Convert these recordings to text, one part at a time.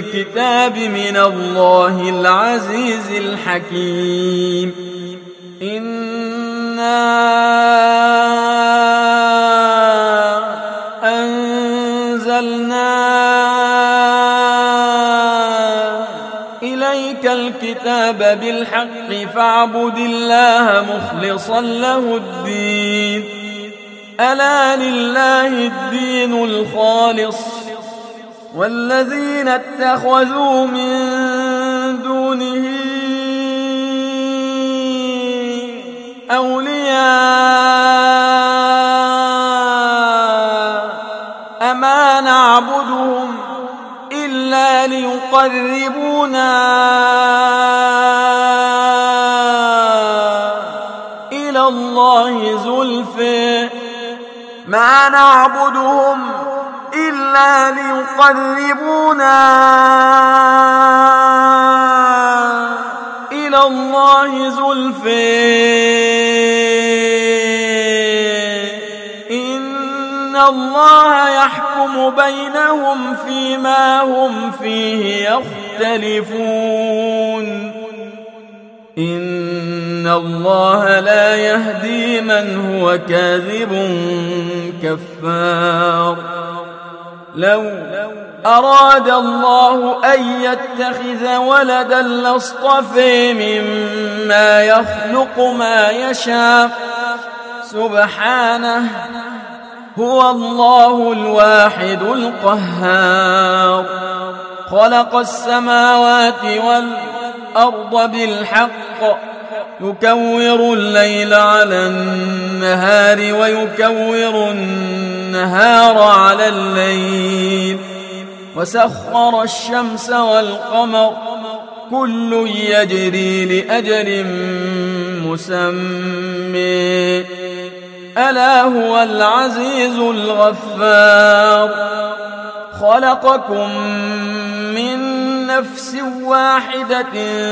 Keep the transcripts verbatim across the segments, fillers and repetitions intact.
الكتاب من الله العزيز الحكيم. إنا أنزلنا إليك الكتاب بالحق فاعبد الله مخلصا له الدين ألا لله الدين الخالص والذين اتخذوا من دونه أولياء أما نعبدهم إلا ليقربونا إلى الله زلفى ما نعبدهم إلا ليقربونا إلى الله زلفى إن الله يحكم بينهم فيما هم فيه يختلفون إن الله لا يهدي من هو كاذب كفار. لو أراد الله أن يتخذ ولدا لاصطفى مما يخلق ما يشاء سبحانه هو الله الواحد القهار. خلق السماوات والأرض بالحق يكور الليل على النهار ويكور النهار على الليل وسخر الشمس والقمر كل يجري لأجل مسمى ألا هو العزيز الغفار. خلقكم من نفس واحدة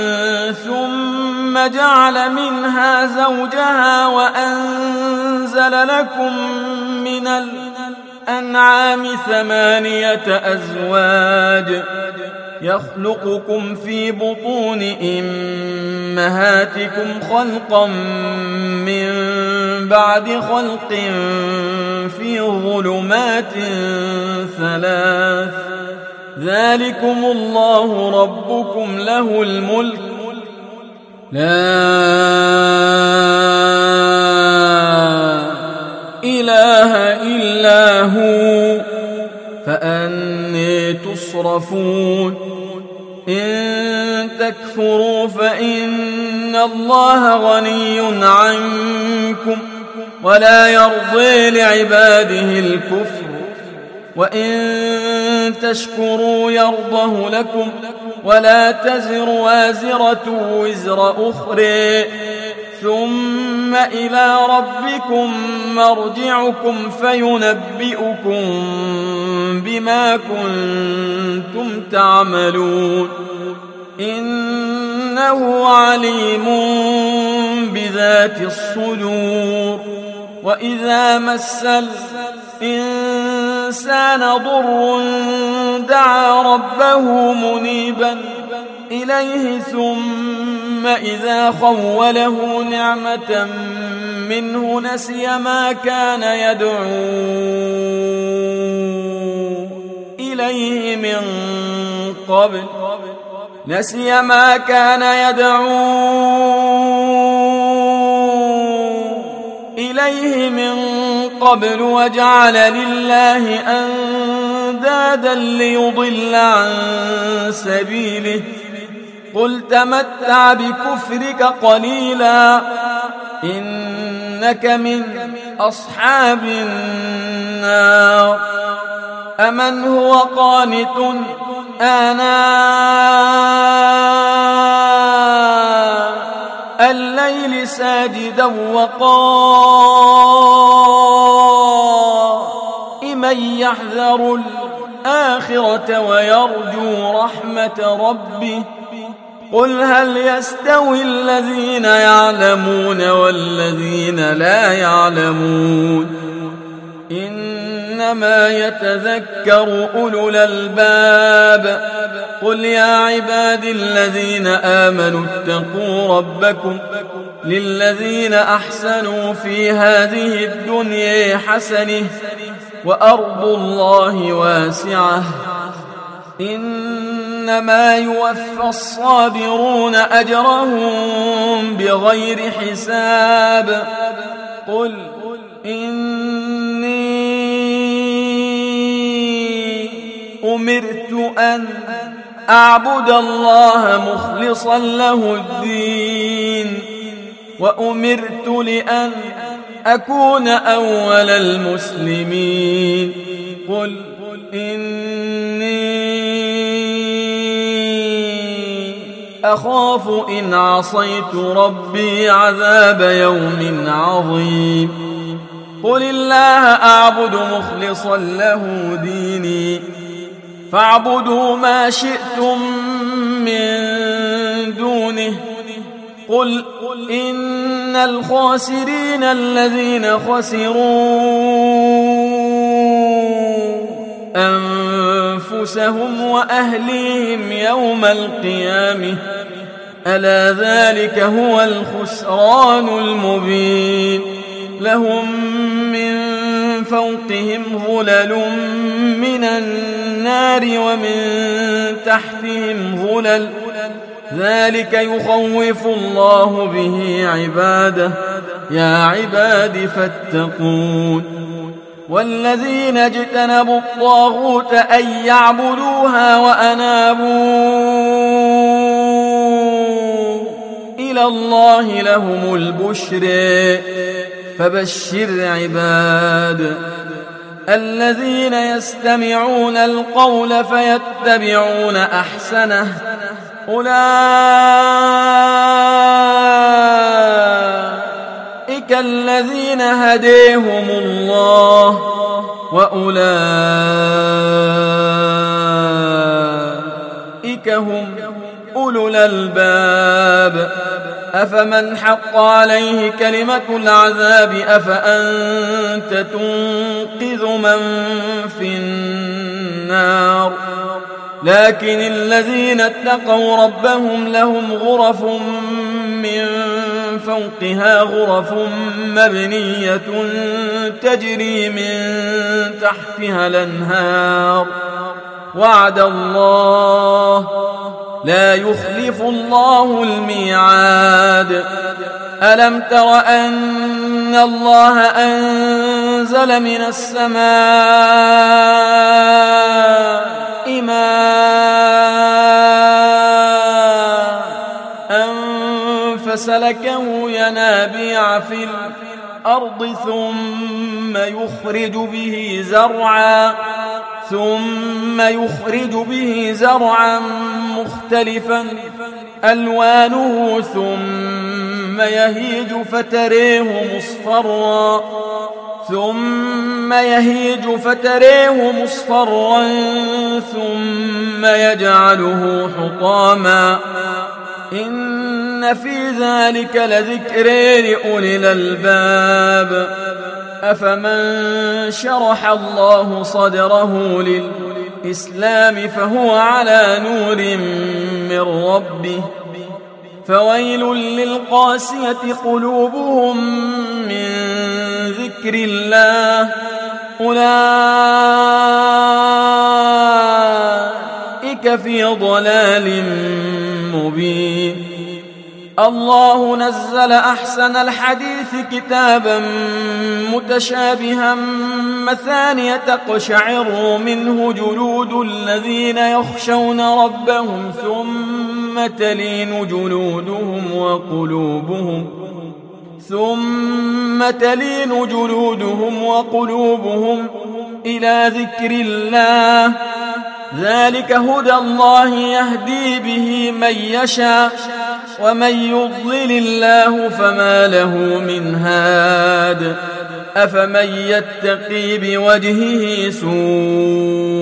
ثم جعل منها زوجها وأنزل لكم من الأنعام ثمانية أزواج يخلقكم في بطون أمهاتكم خلقا من بعد خلق في ظلمات ثلاث ذلكم الله ربكم له الملك لا إله إلا هو فأني تصرفون. إن تكفروا فإن الله غني عنكم ولا يرضي لعباده الكفر وإن تشكروا يرضه لكم ولا تزر وازرة وزر أخرى ثم إلى ربكم مرجعكم فينبئكم بما كنتم تعملون إنه عليم بذات الصدور. وإذا مس الإنسان ضر دعا ربه منيبا إليه ثم إذا خوله نعمة منه نسي ما كان يدعو إليه من قبل نسي ما كان يدعو إليه من قبل وجعل لله أندادا ليضل عن سبيله قل تمتع بكفرك قليلا إنك من أصحاب النار. أمن هو قانت آناء الليل ساجدا وقائما يحذر الآخرة ويرجو رحمة ربه قل هل يستوي الذين يعلمون والذين لا يعلمون إنما يتذكر أولو الألباب. قل يا عبادي الذين آمنوا اتقوا ربكم للذين أحسنوا في هذه الدنيا حسنة وأرض الله واسعة إنما يوفى الصابرون أجرهم بغير حساب. قل إني أمرت أن أعبد الله مخلصا له الدين وأمرت لأن أكون أول المسلمين. قل إني أخاف إن عصيت ربي عذاب يوم عظيم. قل الله أعبد مخلصا له ديني فاعبدوا ما شئتم من دونه. قل إن الخاسرين الذين خسروا أنفسهم وأهليهم يوم القيامة ألا ذلك هو الخسران المبين. لهم من فوقهم ظلل من النار ومن تحتهم ظلل ذلك يخوف الله به عباده يا عباد فاتقون. والذين اجتنبوا الطاغوت أن يعبدوها وأنابوا إلى الله لهم البشر فبشر عباد الذين يستمعون القول فيتبعون أحسنه أولئك الذين هديهم الله وأولئك هم أولو الألباب. أفمن حق عليه كلمة العذاب أفأنت تنقذ من في النار. لكن الذين اتقوا ربهم لهم غرف من فوقها غرف مبنية تجري من تحتها الأنهار وعد الله لا يخلف الله الميعاد. ألم تر أن الله أنزل من السماء ماء فسلكه ينابيع في الأرض ثم يخرج به زرعا ثم يخرج به زرعا مختلفا ألوانه ثم يهيج فتريه مصفرا ثم يهيج فتريه مصفرا ثم يجعله حطاما إن في ذلك لذكر لأولي الألباب. أفمن شرح الله صدره للإسلام فهو على نور من ربه فويل للقاسية قلوبهم من ذكر الله أولئك في ضلال مبين. الله نزل أحسن الحديث كتابا متشابها مثانية تقشعر منه جلود الذين يخشون ربهم ثم تلين جلودهم وقلوبهم ثم تلين جلودهم وقلوبهم إلى ذكر الله ذلك هدى الله يهدي به من يشاء ومن يضلل الله فما له من هاد. أفمن يتقي بوجهه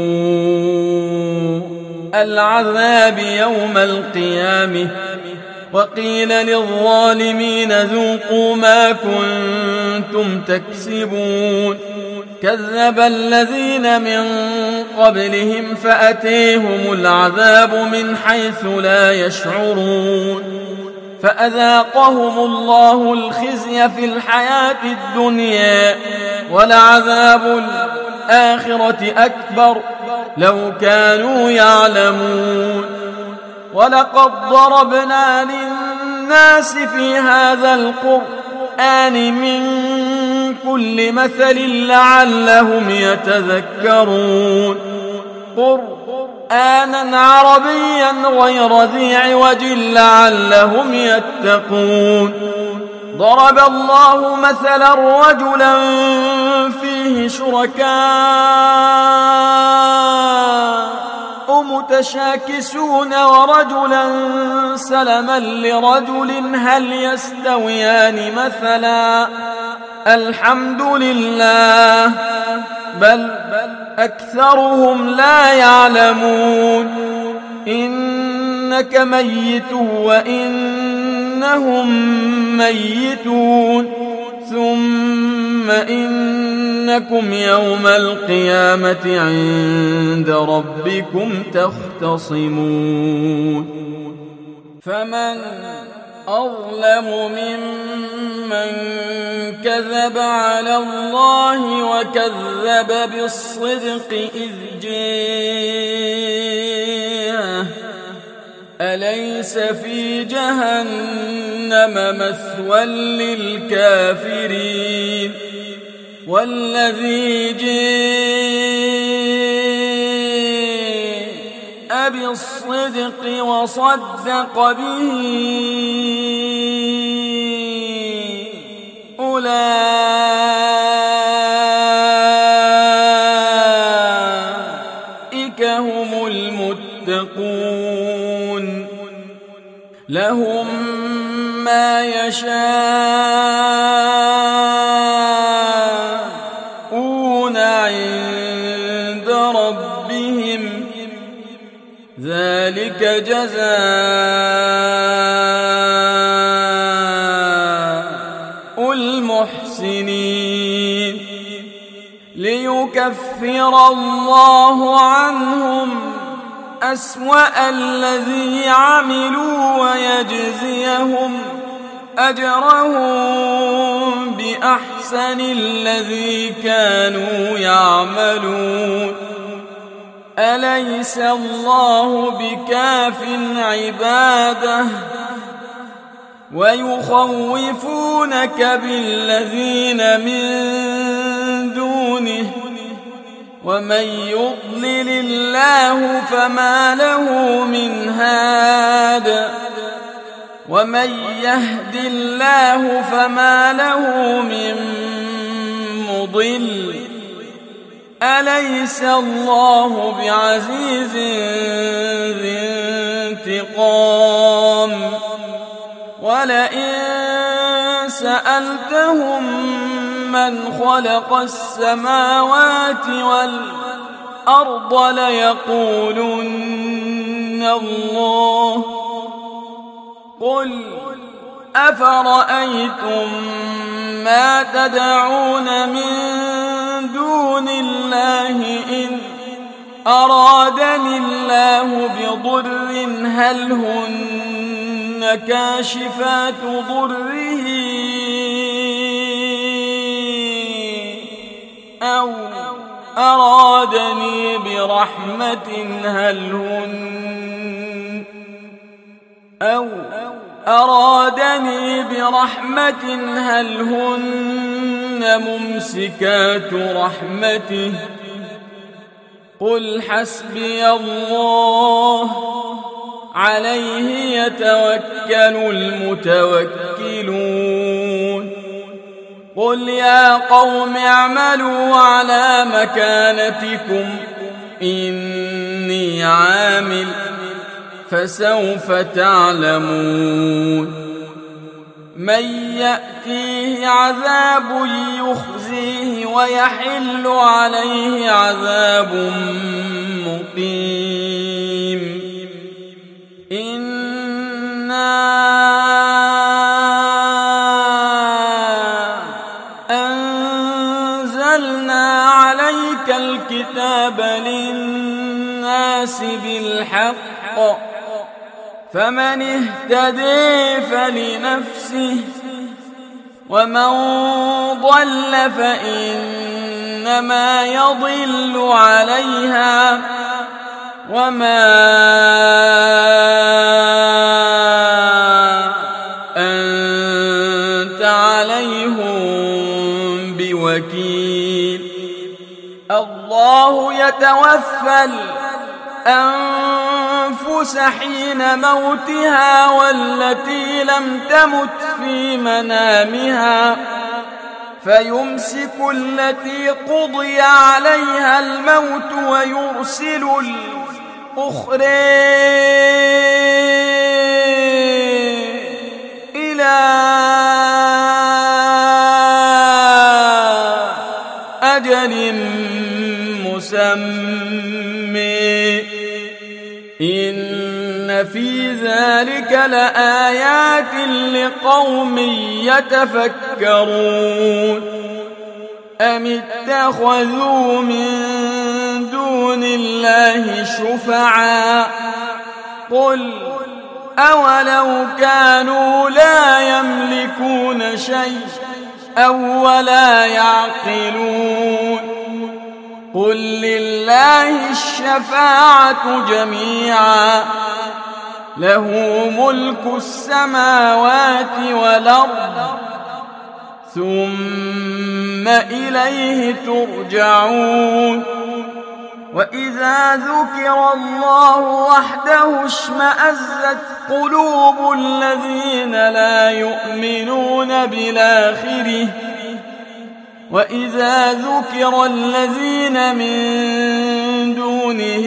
سوء العذاب يوم القيامة وقيل للظالمين ذوقوا ما كنتم تكسبون كذب الذين من قبلهم فأتيهم العذاب من حيث لا يشعرون فأذاقهم الله الخزي في الحياة الدنيا ولعذاب الآخرة أكبر لو كانوا يعلمون ولقد ضربنا للناس في هذا القرآن من كل مثل لعلهم يتذكرون قرآنا عربيا غير ذي عوج لعلهم يتقون ضرب الله مثلا رجلا فيه شركاء متشاكسون ورجلا سلما لرجل هل يستويان مثلا الحمد لله بل أكثرهم لا يعلمون إنك ميت وإنهم ميتون ثم إنكم يوم القيامة عند ربكم تختصمون فمن أظلم ممن كذب على الله وكذب بالصدق إذ جاءه أليس في جهنم مثوى للكافرين والذي جاء بالصدق وصدق به أولئك هم المتقون لهم ما يشاءون عند ربهم ذلك جزاء المحسنين ليكفر الله عنهم أسوأ الذي عملوا ويجزيهم أجرهم بأحسن الذي كانوا يعملون أليس الله بكاف عباده ويخوفونك بالذين من دونه ومن يضلل الله فما له من هاد ومن يهد الله فما له من مضل أليس الله بعزيز ذي انتقام ولئن سألتهم من خلق السماوات والأرض ليقولن الله قل أفرأيتم ما تدعون من دون الله إن أرادني الله بضر هل هن كاشفات ضره أو أرادني برحمة هل هن أو أرادني برحمة هل هن ممسكات رحمته قل حسبي الله عليه يتوكل المتوكلون قل يا قوم اعملوا على مكانتكم إني عامل فسوف تعلمون من يأتيه عذاب يخزيه ويحل عليه عذاب مقيم إنا للناس بالحق فمن اهتدي فلنفسه ومن ضل فإنما يضل عليها وما أنت عليهم بوكيل. الله يتوفى الأنفس حين موتها والتي لم تمت في منامها فيمسك التي قضي عليها الموت ويرسل الأخرى إلى أجل مسمى إن في ذلك لآيات لقوم يتفكرون. أم اتخذوا من دون الله شفعاء قل أولو كانوا لا يملكون شيء أو ولا يعقلون قل لله الشفاعة جميعا له ملك السماوات والأرض ثم إليه ترجعون. وإذا ذكر الله وحده اشمأزت قلوب الذين لا يؤمنون بالآخرة وإذا ذكر الذين من دونه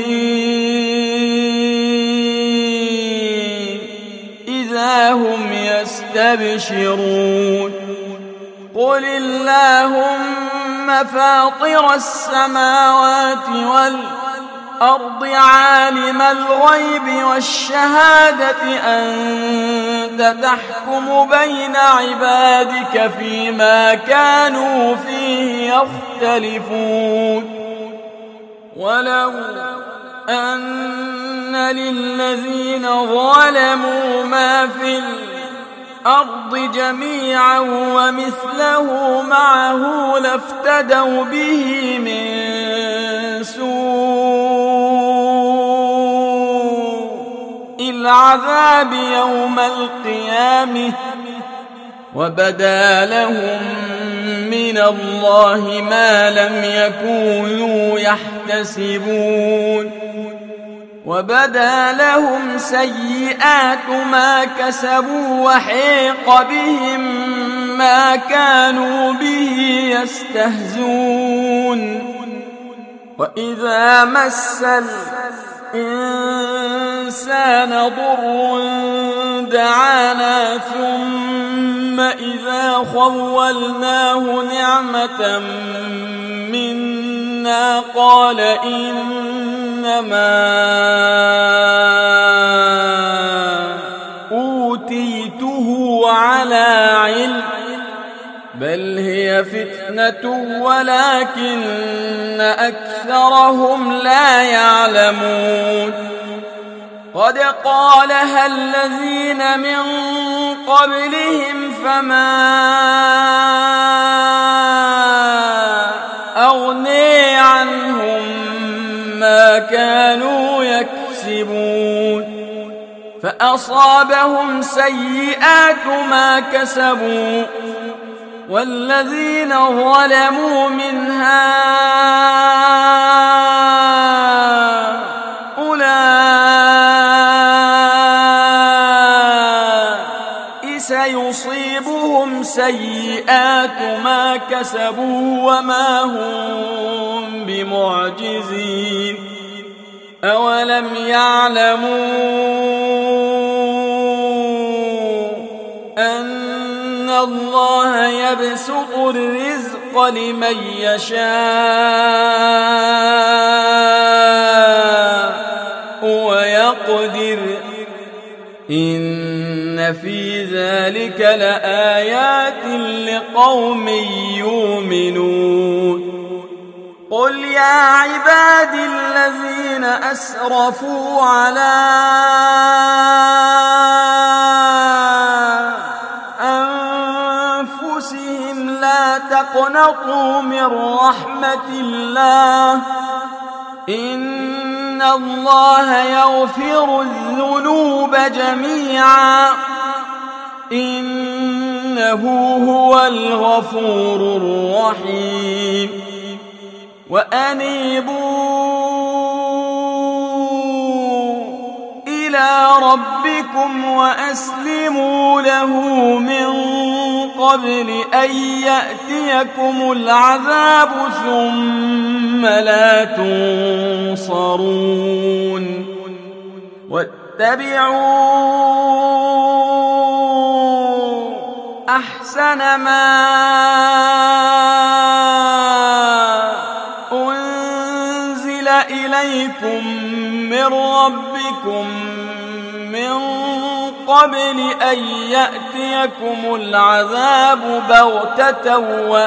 إذا هم يستبشرون قل اللهم فاطر السماوات والأرض عالم الغيب والشهادة أنت تحكم بين عبادك فيما كانوا فيه يختلفون ولو أن للذين ظلموا ما في الأرض جميعا ومثله معه لافتدوا به من سوء العذاب يوم القيامة وبدا لهم من الله ما لم يكونوا يحتسبون وبدا لهم سيئات ما كسبوا وحيق بهم ما كانوا به يستهزون. وإذا مس الإنسان ضر دعانا ثم إذا خولناه نعمة منا قال إنما أوتيته على علم بل هي فتنة ولكن أكثرهم لا يعلمون. قد قالها الذين من قبلهم فما أغني عنهم ما كانوا يكسبون فأصابهم سيئات ما كسبوا والذين ظلموا من هؤلاء سيصيبهم سيئات ما كسبوا وما هم بمعجزين. أولم يعلموا أن الله يبسط الرزق لمن يشاء ويقدر إن في ذلك لآيات لقوم يؤمنون. قل يا عبادي الذين أسرفوا على أنفسهم لا تقنطوا من رحمة الله إن الله يغفر الذنوب جميعا إنه هو الغفور الرحيم وأنيبوا إلى ربكم وأسلموا له من قبل أن يأتيكم العذاب ثم لا تنصرون واتبعوا أحسن ما أنزل إليكم من ربكم من قبل أن يأتيكم العذاب بغتة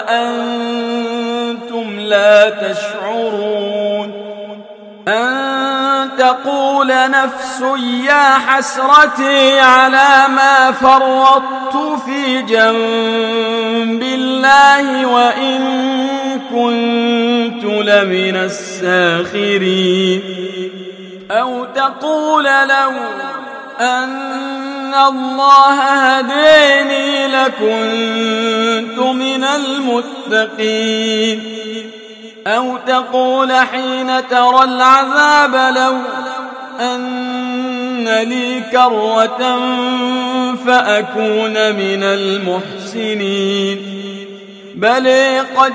وأنتم لا تشعرون أن تقول نفس يا حسرتي على ما فرطت في جنب الله وإن كنت لمن الساخرين أو تقول لو أن الله هديني لكنت من المتقين أو تقول حين ترى العذاب لو أن لي كرة فأكون من المحسنين بل قد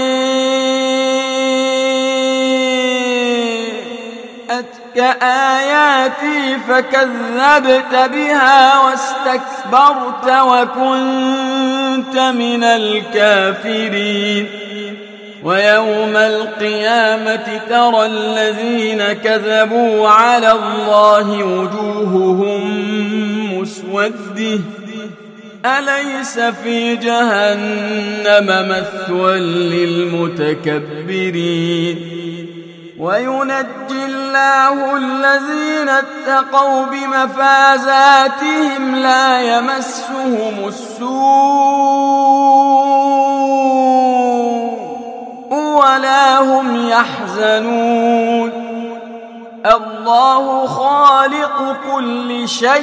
جاءتك آياتي فكذبت بها واستكبرت وكنت من الكافرين ويوم القيامة ترى الذين كذبوا على الله وجوههم مسودة أليس في جهنم مثوى للمتكبرين وينجي الله الذين اتقوا بمفازاتهم لا يمسهم السوء ولا هم يحزنون الله خالق كل شيء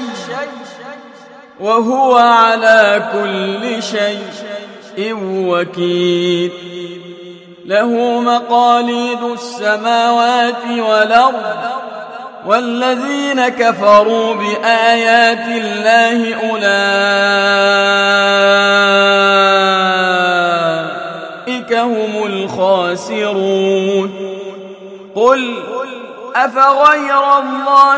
وهو على كل شيء وكيل له مقاليد السماوات والأرض والذين كفروا بآيات الله أولئك هم الخاسرون قل أفغير الله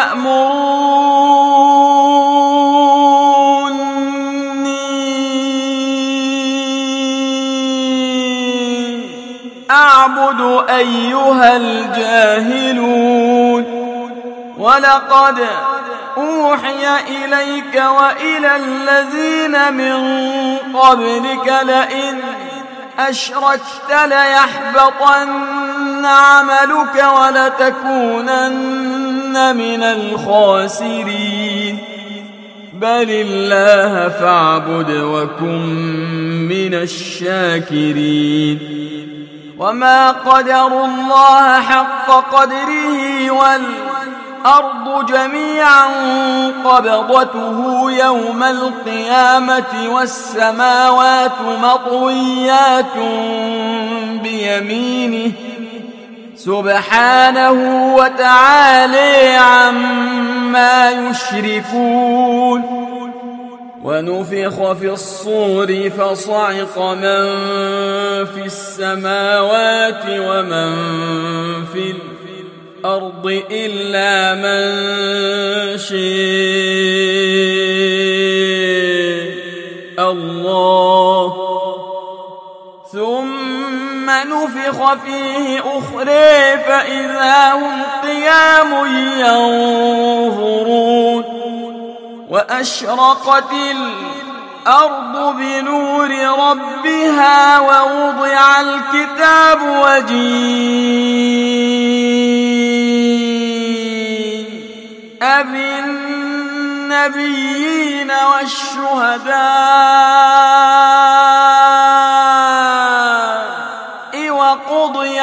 تأمروني أعبد أيها الجاهلون ولقد أوحي إليك وإلى الذين من قبلك لئن أشركت ليحبطن عملك ولتكونن من الخاسرين بل الله فاعبد وكن من الشاكرين وما قدروا الله حق قدره والأرض جميعا قبضته يوم القيامة والسماوات مطويات بيمينه سبحانه وتعالى عما يشركون ونفخ في الصور فصعق من في السماوات ومن في الأرض إلا من شاء الله ثم نفخ فيه أخرى فإذا هم قيام ينظرون وأشرقت الأرض بنور ربها ووضع الكتاب وجيء بالنبيين والشهداء وقضي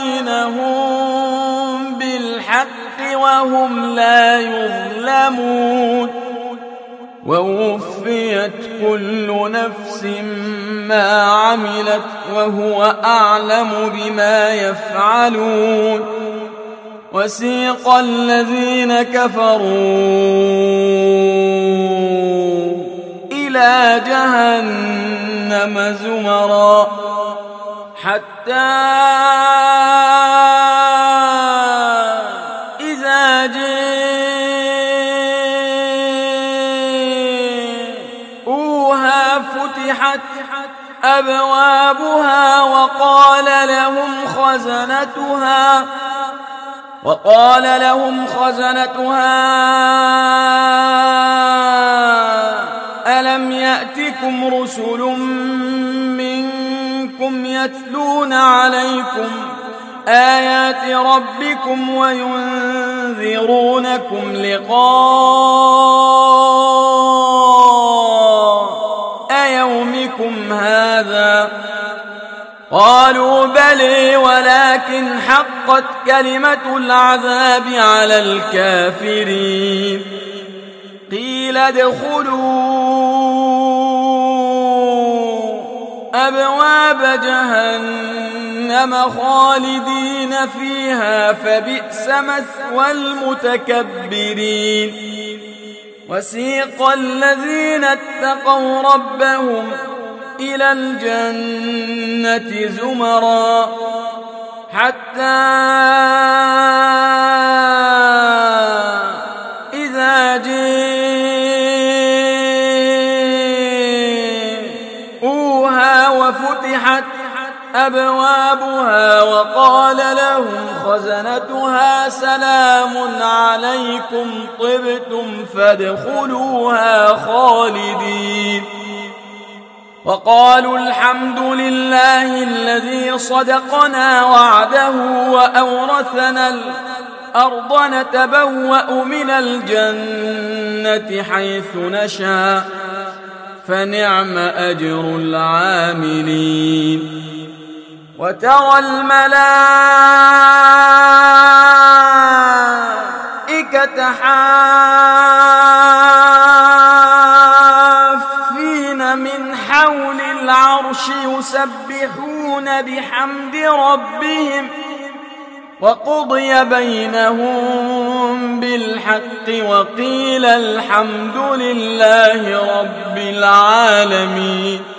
بينهم بالحق وهم لا يظلمون ووفيت كل نفس ما عملت وهو أعلم بما يفعلون وسيق الذين كفروا إلى جهنم زمرا حتى إذا جاءوها فتحت أبوابها وقال لهم خزنتها وقال لهم خزنتها ألم يأتكم رسل منكم يتلون عليكم آيات ربكم وينذرونكم لقاء يومكم هذا قالوا بلى ولكن حقت كلمة العذاب على الكافرين قيل ادخلوا أبواب جهنم خالدين فيها فبئس مثوى المتكبرين وسيق الذين اتقوا ربهم إلى الجنة زمرا حتى إذا جاءوها وفتحت أبوابها وقال لهم خزنتها سلام عليكم طبتم فادخلوها خالدين وقالوا الحمد لله الذي صدقنا وعده وأورثنا الأرض نتبوأ من الجنة حيث نشاء فنعم أجر العاملين وترى الملائكة حافين من حول العرش يسبحون بحمد ربهم وقضي بينهم بالحق وقيل الحمد لله رب العالمين